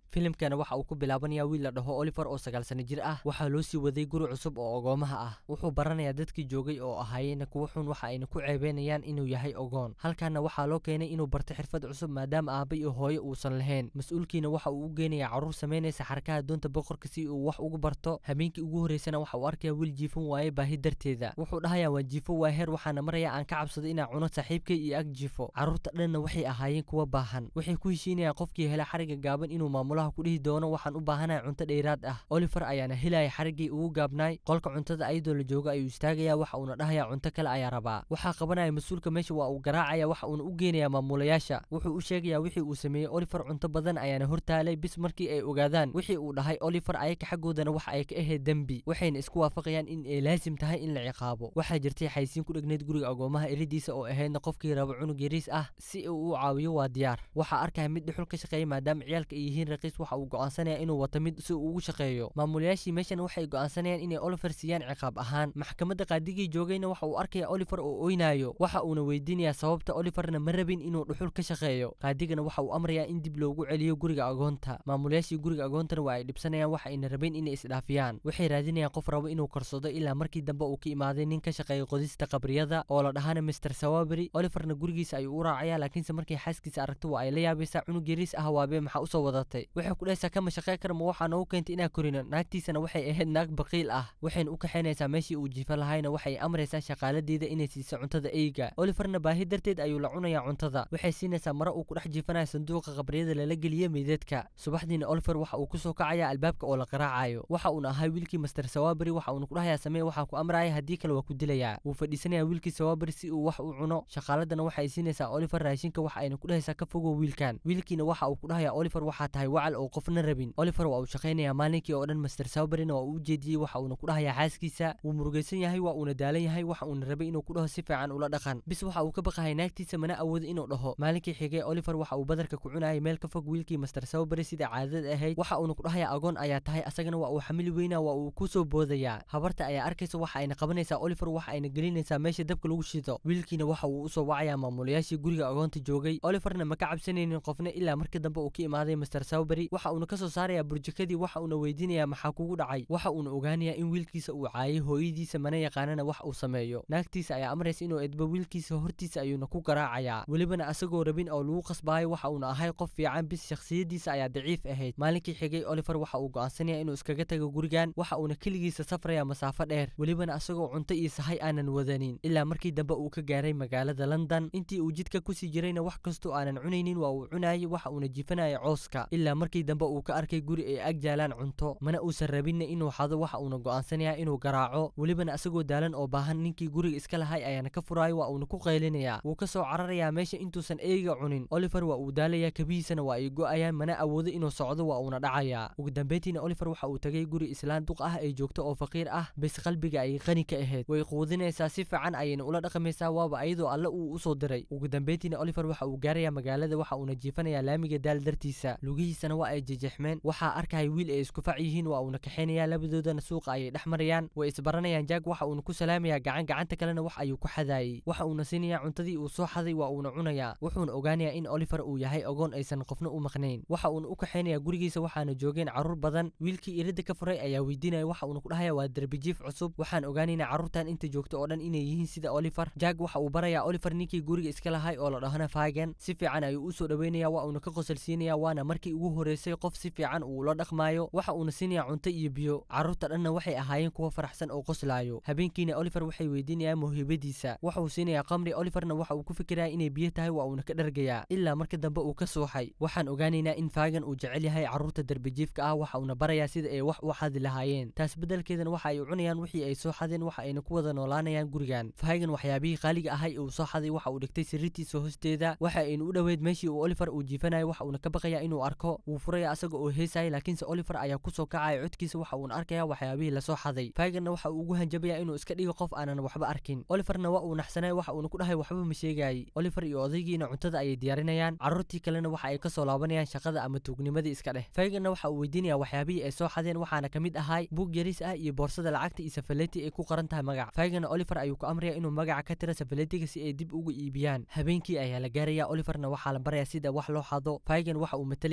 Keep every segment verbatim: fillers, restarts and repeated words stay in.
filimkana waxa uu ku bilaabanaya wiil la dhaho Oliver oo sagaal sano jir ah waxa loo sii waday guri cusub oo ogoomaha ah wuxuu baranayaa dadkii joogay oo ahaayeen kuwa xun waxa ayna ku ceebeynayaan inuu yahay ogoon halkaana waxa loo keenay inuu barto xirfad cusub maadaama aabe iyo hooyo uusan lahayn mas'uulkiina waxa uu u geenayaa caruur sameynaysa xarkaha doonta boqorka si uu wax ugu barto habeenkii ugu horeysana waxa uu arkayaa wiil jiifan waaye baahi darteeda wuxuu dhahayaa waan jiifo waa heer waxaana maraya aan ka cabsado inaan cuno saaxiibkay iyo ag jiifo caruurta dhanna waxay ahaayeen kuwa baahan waxay ku heshiinayaan qofkii hela xariga gaaban inuu maamulaha ku dhihi doono waxaan u baahanahay cunto dheeraad ah Oliver ayaana helaya xarigii ugu gaabnay qolka cuntada ayadoo la joogo ayuu istaagayaa waxa uuna dhahayaa cunto kale ayaa rabaa waxa qabanaya mas'uulka meesha waa uu garaacaya waxa uuna u geenayaa maamulayaasha wuxuu u sheegayaa wixii uu sameeyay Oliver cunto badan ayaana hortaalay bis markii ay ogaadaan wixii uu dhahay Oliver ayaka xagoodana waxa ay ka ahayd dambi waxayna isku waafaqayaan in ay laazim tahay in la ciqaabo waxa jirtay xaysiin ku dhagneed guriga agoomaha eridiisa oo ahaydna qofkii rabo cunug yariis ah si uu u caawiyo waa diyaar waxa arkaya mid dhuxul ka shaqeeya maadaama ciyaalka ay yihiin raqiis waxa uu go'aansanaya inuu wato mid si uu ugu shaqeeyo maamulayaashii meeshan waxay go'aansanayaan inay Oliver siiyaan ciqaab ahaan maxkamadda qaadigii joogayna waxa uu arkaya Oliver oo oynayo waxa uuna weydiinayaa sababta Oliverna ma rabin inuu dhuxul ka shaqeeyo qaadigana waxa uu amrayaa in dib loogu celiyo guriga agoonta maamulayaashii guriga agoontana waa ay dhibsanayaan waxa ayna rabeen inay isdhaafiyaan waxay raadinayaan qof rabo inuu karsado ilaa markii dambe uu ka imaaday nin ka shaqeeya qodista qabriyada oo la dhahana mister Sawabri Oliverna gurigiisa ayuu u raacayaa laakiinse markay xaaskiisa aragto waa ay la yaabaysaa cunug yariis ah waabe maxaa u soo wadatay waxay ku dhaysaa kama shaqeyn kar ma waxa noo keentay inaa korino naagtiisana waxay ahayd naag baqiil ah waxayna u kaxeynaysaa meeshii uu jiifa lahayna waxay amraysaa shaqaaladeeda inay siiso cuntada eyga Oliverna baahi darteed ayuu la cunayaa cuntada waxay siinaysaa mara uu ku dhex jiifanayo sanduuqa qabriyada lala geliyay meedadka subaxdiina Oliver waxa uu ku soo kacayaa albaabka oo la qaraacayo waxa uuna ahay wiilkii mister Sawabri waxa uu ku dhahayaa samee waxa ku amraya hadii kale waa ku dilayaa uu fadhiisanayaa wiilkii Sawabri si uu wax u cuno shaqaaladana waxay siinaysaa Oliver raashinka waxa ayna ku dhahaysaa ka fogow wiilkan wiilkiina waxa uu ku dhahayaa Oliver waxa tahay wacal oo qofna rabin Oliver waa uu shaqeynayaa maalinkii oo dhan mister Sawbrina waa uu jeediyay waxa uu ku dhahayaa xaaskiisa uu murugaysan yahay waa uu daalan yahay waxa uu rabay inuu ku dhaho si fiican ula dhaqan bis waxa uu ka baqahay naagtiisa mana awood inuu dhaho maalinkii xigay Oliver waxa uu badarka ku cunayay meel ka fog wiilkii mister Sawbri sida caadada ahayd waxa uu ku dhahayaa agoon ayaa tahay asagana waa uu xamil weynaa waa uu ku soo boodayaa habarta ayaa arkaysa waxa ayna qabanaysaa Oliver waxa ayna gelinaysaa meesha dabka lagu shido wiilkiina waxa uu u soo wacayaa maamulayaashii guriga agoonta joogay Oliverna ma ka cabsanaynin qofna ilaa markii dambe uu ka imaaday mister Sawbri waxa uu ka soo saarayaa burjikadii waxa uu weydiinayaa maxaa kugu dhacay waxa uu ogaanayaa in wiilkiisa uu caayay hooyadiisa mana yaqaanana wax uu sameeyo naagtiisa ayaa amraysa inuu edbo wiilkiisa hortiisa ayuuna ku garaacayaa welibana asagoo rabin oo lagu qasbaayo waxa uu ahay qof fiican bis shakhsiyadiisa ayaa daciif ahayd maalinkii xigay Oliver waxa uu go'aansanaya inuu iskaga tago gurigan waxa uu kaligiisa safraya masaafo dheer welibana asagoo cunto iyo sahay aanan wadanin ilaa markii dambe uu ka gaaray magaalada London intii uu jidka ku sii jirayna wax kasto aanan cunaynin waa uu cunayay waxa uu jiifanaya cooska ilaa markii dambe uu ka arkay guri ay ag jaalaan cunto mana uusan rabin inuu xado waxa uu go'aansanaya inuu garaaco welibana asagoo daalan oo baahan ninkii guriga iska lahay ayaana ka furaayo waa uu ku qaylinaya wuu ka soo cararaya meesha intuusan eeyga cunin Oliver waa uu daalaya kabiisana waa ay go'ayaan mana awoodo inuu socdo waa uu dhacaya ugu dambeyntiina Oliver waxa uu tagay guri islaan duq ah ay joogto oo faqiir ah bis qalbiga ay qani ka ahayd way quudinaysaa si fiican ayayna ula dhaqmaysaa waaba ayadoo alle uu u soo diray ugu dambeyntiina Oliver waxa uu gaaraya magaalada waxa uu jiifanaya laamiga daal dartiisa lugihiisana waa ay jajexmeen waxa arkay wiil ay isku fac yihiin waa uu kaxeynaya labadoodana suuqa ay dhaxmarayaan way isbaranayaan jaag waxa uu ku salaamaya gacan gacanta kalena wax ayuu ku xadaayay waxa uu siinaya cuntadii uu soo xaday waa uu cunaya wuxuuna ogaanayaa in Oliver uu yahay ogoon aysan qofna u maqnayn waxa uu u kaxeynaya gurigiisa waxaana joogeen caruur badan wiilkii irida ka furay ayaa weydiinaya waxa uu ku dhahayaa waa darbijiif cusub waxaan ogaanaynaa caruurtan inta joogto oo dhan inay yihiin sida Oliver jaag waxa uu barayaa Oliver ninkii guriga iska lahay oo la dhahana Fagan si fiican ayuu u soo dhaweynaya waa uu ka qosolsiinaya waana markii ugu horeysay qof si fiican uu la dhaqmaayo waxa uu siinaya cunto iyo biyo caruurta dhanna waxay ahaayeen kuwa faraxsan oo qoslaayo habeenkiina Oliver waxay weydiinayaan muhiibadiisa waxa uu siinaya qamri Oliverna waxa uu ku fikirayaa inay biyo tahay waa uu ka dhargaya ilaa markii dambe uu ka sooxay waxaan ogaanaynaa in Fagan uu jecel yahay caruurta darbijiifka ah waxa uu barayaa sida ay wax u xadi lahaayeen taas bedelkeedana waxa ay cunayaan wixii ay soo xadeen waxa ayna ku wada noolaanayaan gurigan Fagan waxyaabihii qaaliga ahay uu soo xaday waxa uu dhigtay sirriitiisa hoosteeda waxa ay u dhaweyd meeshii uu Oliver uu jiifanayo waxa uu ka baqayaa inuu arko uu furaya asaga oo heesay laakiinse Oliver ayaa ku soo kacay codkiisa waxa uu arkayaa waxyaabihii la soo xaday Faganna waxa uu ugu hanjabayaa inuu iska dhigo qof aanan waxba arkin Oliverna waa uu naxsanay waxa uu ku dhahay waxba ma sheegay Oliver iyo odaygiina cuntada ay diyaarinayaan caruurtii kalena waxa ay ka soo laabanayaan shaqada ama tuugnimadii iska dheh Faganna waxa uu weydiinayaa waxyaabihii ay soo xadeen waxaana kamid ahay buug yariis ah iyo boorsada lacagta iyo safaleeti ay ku qoran tahay magac Faganna Oliver ayuu ku amrayaa inuu magaca ka tiro safaleetiga si ay dib ugu iibiyaan habeenkii ayaa la gaaraya Oliverna waxa la barayaa sida wax loo xado Fagan waxa uu matalayaa nin taajir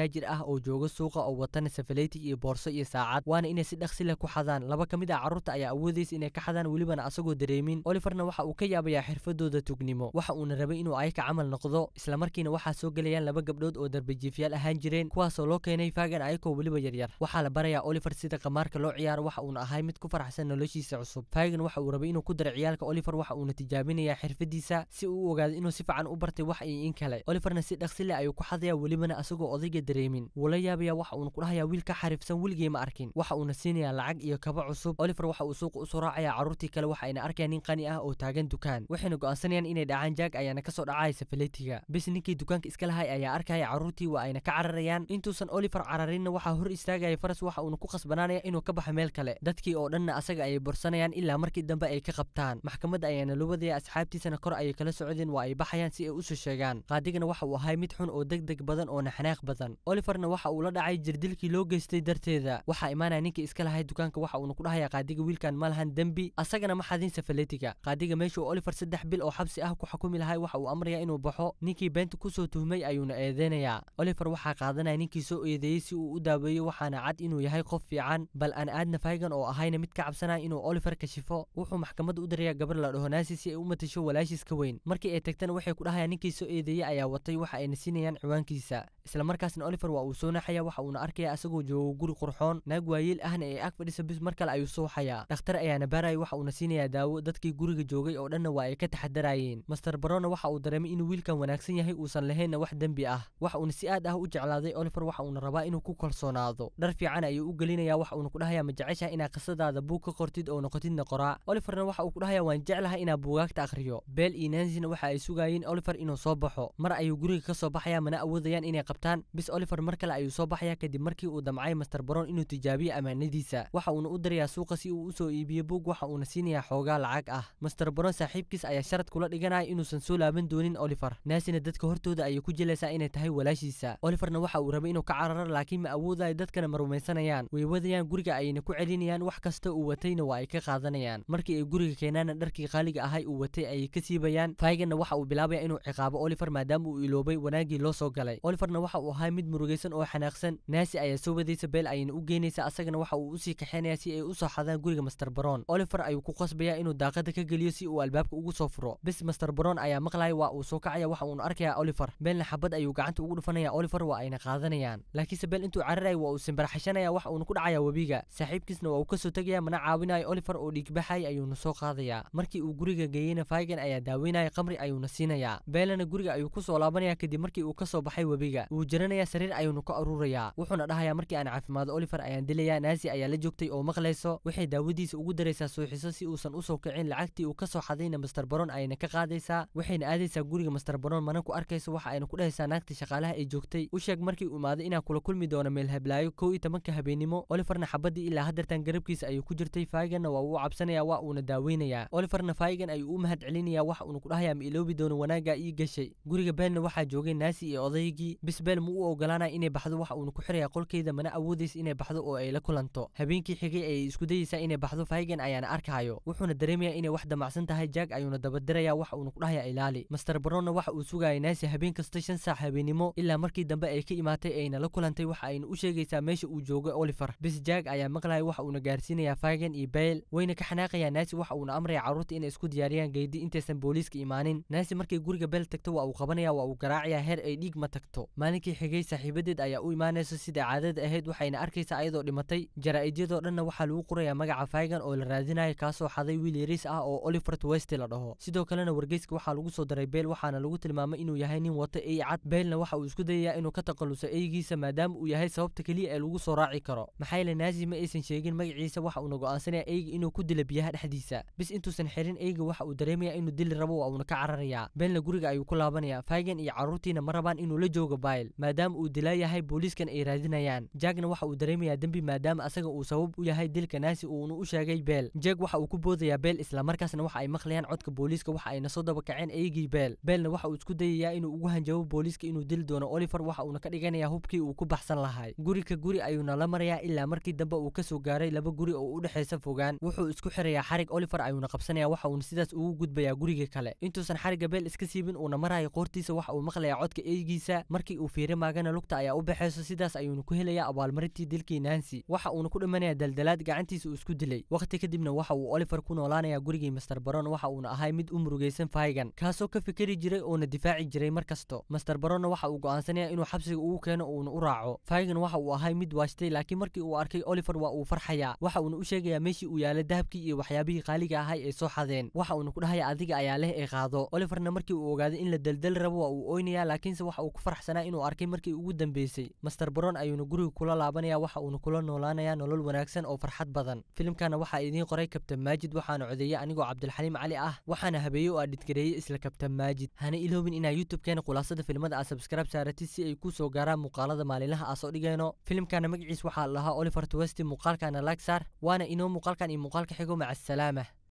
taajir ah oo jooga suuqa oo watana safaleyti iyo boorso iyo saacad waana inay si dhaqsi leh ku xadaan laba ka mid ah carruurta ayaa awoodaysa inay ka xadaan welibana asagoo dareemin Oliverna waxa uu ka yaabayaa xirfadooda tugnimo waxa uuna rabay inuu ayaka camal noqdo isla markiina waxaa soo galayaan laba gabdhood oo darbijiifyaal ahaan jireen kuwaasoo loo keenay Fagin ayakoo weliba yaryar waxaa la barayaa Oliver sida qamaarka loo ciyaaro waxa uuna ahay mid ku faraxsan noloshiisa cusub Fagin waxa uu rabay inuu ku daro ciyaalka Oliver waxa uuna tijaabinayaa xirfadiisa si uu u ogaado inuu si fiican u bartay wax ay in kale Oliverna si dhaqsi leh ayuu ku xadayaa welibana asagoo odayga dareemin wala yaabaya waxa uuna ku dhahayaa wiilka xariifsan wiilgii ma arkin waxa uuna siinayaa lacag iyo kaba cusub Oliver waxa uu suuq u soo raacayaa carruurtii kale waxa ayna arkayaan nin qani ah oo taagan dukaan waxayna go'aansanayaan inay dhacaan Jack ayaana ka soo dhacay safaleetiga bis ninkii dukaanka iska lahay ayaa arkaya carruurtii waa ayna ka cararayaan intuusan Oliver cararinna waxa hor istaagaya faras waxa uuna ku qasbanaanaya inuu ka baxo meel kale dadkii oo dhanna asaga ay bursanayaan ilaa markii dambe ay ka qabtaan maxkamadda ayaana loo wadaya asxaabtiisana kor ay kala socdeen waa ay baxayaan si ay u soo sheegaan qaadigana waxa uu ahay mid xun oo degdeg badan oo naxanaaq badan Oliverna waxa uu la dhacay jirdilkii loo geystay darteeda waxa imaanaya ninkii iska lahay dukaanka waxa uuna ku dhahayaa qaadiga wiilkan ma lahan dembi asagana ma xadin safaleetiga qaadiga meesha Oliver saddex bil oo xabsi ah ku xukumi lahay waxa uu amrayaa inuu baxo ninkii beenta ku soo tuhmay ayuuna eedeynayaa Oliver waxa qaadanaya ninkii soo eedeeyay si uu u daaweeyo waxaana cad inuu yahay qof fiican bal aan aadna Fagin oo ahayna mid ka cabsanaya inuu Oliver ka shifo wuxuu maxkamadda u dirayaa gabar la dhaho Nancy si ay u matasho walaashiis ka weyn markii ay tagtana waxay ku dhahayaan ninkii soo eedeeyay ayaa watay waxa ay nasinayaan ciwaankiisa isla markaasna Oliver waa uu soo naxaya waxa uuna arkayaa asagoo joogo guri qurxoon naag waayeel ahna ee ag fadhisa bis mar kale ayuu soo xayaa dhakhtar ayaana baarayay waxa uuna siinayaa daawo dadkii guriga joogay oo dhanna waa ay ka taxadarayeen Master Barona waxa uu dareemay inuu wiilkan wanaagsan yahay uusan lahayn wax dambi ah waxa uuna si aad ah u jeclaaday Oliver waxa uuna rabaa inuu ku kalsoonaado dhar fiican ayuu u gelinayaa waxa uuna ku dhahayaa ma jeceshahay inaad qisadaada buug ka qortid oo noqotidna qoraa Oliverna waxa uu ku dhahayaa waan jeclahay inaad buugaagta akhriyo Bell iyo Nancy waxa ay sugayeen Oliver inuu soo baxo mar ayuu guriga ka soo baxayaa mana awoodayaan inay qabtaan bis Oliver mar kale ayuu soo baxayaa kadib markii uu damcay Master Baron inuu tijaabiyo amaanadiisa waxa uuna u dirayaa suuqa si uu u soo iibiyo buug waxa uuna siinayaa xoogaa lacag ah Master Baron saaxiibkiis ayaa sharad kula dhiganaya inuusan soo laaban doonin Oliver Nancy dadka hortooda ayay ku jilaysaa inay tahay walaashiisa Oliverna waxa uu rabay inuu ka cararo laakiin ma awoodayo dadkana ma rumaysanayaan way wadayaan guriga ayayna ku celinayaan wax kasta uu watayna waa ay ka qaadanayaan markii ay guriga keenaana dharkii qaaliga ahay uu watay ayay ka siibayaan Fagin waxa uu bilaabaya inuu ciqaabo Oliver maadaama uu iloobay wanaagii loo soo galay Oliverna waxa uu ahay mid murugaysan oo xanaaqsan Nancy ayaa soo wadaysa Bell ayayna u geynaysaa asagana waxa uu u sii kaxeenayaa si ay u soo xadaan guriga Master Baron Oliver ayuu ku qasbayaa inuu daaqada ka geliyo si uu albaabka ugu soo furo bis Master Baron ayaa maqlay waa uu soo kacaya waxa uu arkayaa Oliver Bellna xabad ayuu gacanta ugu dhufanaya Oliver waa ayna qaadanayaan laakiinse Bell intuu cararay waa uu simbaraxashanaya waxa uu ku dhacaya wabiga saaxiibkiisna waa uu ka soo tagaya mana caawinayo Oliver oo dhiig baxay ayuuna soo qaadaya markii uu guriga geeyayna Fagin ayaa daaweynaya qamri ayuuna siinaya Bellna guriga ayuu ku soo laabanaya kadib markii uu ka soo baxay wabiga uu jiranaya sariir ayuuna ka ururaya wuxuuna dhahayaa markii aan caafimaado Oliver ayaan dilaya Nancy ayaa la joogtay oo maqlayso waxay daawadiisa ugu daraysaa suuxiso si uusan u soo kicin lacagtii uu ka soo xadayna Master Baron ayna ka qaadaysaa waxayna aadaysaa guriga Master Baron mana ku arkayso waxa ayna ku dhahaysaa naagta shaqaalaha ay joogtay u sheeg markii uu imaado inaa kula kulmi doono meel hablaayo kow iyo tobanka habeenimo Oliverna xabadii ilaa hadartan garabkiisa ayuu ku jirtay Faginna waa uu cabsanaya waa uuna daaweynayaa Oliverna Fagin ayuu u mahad celinaya waxa uu ku dhahayaa ma iloobi doono wanaaga ii gashay guriga Bellna waxa joogay Nancy iyo odaygii bis Bell ma u ogolaanay inay baxdo waxa uu ku xirayaa qolkeeda mana awoodaysa inay baxdo oo ay la kulanto habeenkii xigay ay isku dayaysaa inay baxdo Fagin ayaana arkayo wuxuuna dareemayaa inay wax damacsan tahay Jack ayuuna dabadirayaa waxa uu ku dhahayaa ilaali Master Baronna waxa uu sugayay Nancy habeen kasta shan saac habeenimo ilaa markii dambe ay ka imaatay ayna la kulantay waxa ayna u sheegaysaa meesha uu joogo Oliver bis Jack ayaa maqlay waxa uu gaarsiinayaa Fagin iyo Bell wayna ka xanaaqayaan Nancy waxa uu amrayaa carruurta inay isku diyaariyaan geedi intaysan booliiska imaanin Nancy markay guriga Bell tagto waa uu qabanayaa waa uu garaacayaa heer ay dhiig ma tagto maalinkii xigay saaxiibadeed ayaa u imaanaysa sida caadada ahayd waxayna arkaysaa ayadoo dhimatay jaraa'idyadoo dhanna waxa lagu qorayaa magaca Fagin oo la raadinayo kaasoo xaday wiil yariis ah oo Oliver Twist la dhaho sidoo kalena wargeyska waxa lagu soo daray Bell waxaana lagu tilmaamay inuu yahay nin wata ay cad Bellna waxa uu isku dayayaa inuu ka taqaluso aygiisa maadaama uu yahay sababta kaliya ee lagu soo raaci karo maxaa yeelay Nancy ma aysan sheegin magaciisa waxa uu go'aansanaya ayga inuu ku dilo biyaha dhexdiisa bis intuusan xirin ayga waxa uu dareemayaa inuu dili rabo waa uuna ka cararayaa Bellna guriga ayuu ku laabanaya Fagin iyo carruurtiina ma rabaan inuu la joogo Bell maadaama uu dilaayahay booliiskan ay raadinayaan Jackna waxa uu dareemayaa dambi maadaama asaga uu sabab u yahay dilka Nancy uu u sheegay Bell Jack waxa uu ku boodayaa Bell isla markaasna waxa ay maqlayaan codka booliiska waxa ay soo daba kaceen aygii Bell Bellna waxa uu isku dayayaa inuu ugu hanjabo booliiska inuu dil doono Oliver waxa uu ka dhiganayaa hubkii uu ku baxsan lahay guri ka guri ayuuna la marayaa ilaa markii dambe uu ka soo gaaray laba guri oo u dhaxaysa fogaan wuxuu isku xirayaa xarig Oliver ayuuna qabsanayaa waxa uu sidaas ugu gudbayaa guriga kale intuusan xariga Bell iska siibin uu marayo qoortiisa waxa uu maqlayaa codka aygiisa markii uu fiiro maagana lugta ayaa u baxayso sidaas ayuuna ku helayaa abaalmarintii dilkii Nancy waxa uuna ku dhimanayaa daldalaad gacantiisa uu isku dilay waqti kadibna waxa uu Oliver ku noolaanayaa gurigii Mister Baron waxa uuna ahay mid u murugaysan Faygan kaasoo ka fikiri jiray oo na difaaci jiray markasto Mister Baron waxa uu go'aansanayaa inuu xabsiga ugu keeno oo uu u raaco Faygan waxa uu ahay mid waashtay laakiin markii uu arkay Oliver waa uu farxaya waxa uuna u sheegayaa meeshii uu yaalay dahabkii iyo waxyaabihii qaaliga ahay ee soo xadeen waxa uuna ku dhahayaa adiga ayaa leh ee qaado Oliverna markii uu ogaaday in la daldal rabo waa uu oynayaa laakiinse waxa uu ku farxsanaa inuu arkay markii ugu dambeysay Mister Baron ayuuna guriga kula laabanayaa waxa uuna kula noolaanayaa nolol wanaagsan oo farxad badan filimkana waxa idin qoray Kabtan Majid waxaana codeeyay anigoo Cabdilxaliim Cali ah waxaana habeeyay oo dhidgareeyay isla Kabtan Majid hana iloobin inaa YouTube-keena khulaasada filimada aad subscribe saaratid si ay ku soo gaaraan muuqaalada maalinlaha ah soo dhigayno filimkana magaciisa waxa la lahaa Oliver Twist muuqaalkana like saar waana inoo muuqaalkan iyo muuqaalka xigo maca salaama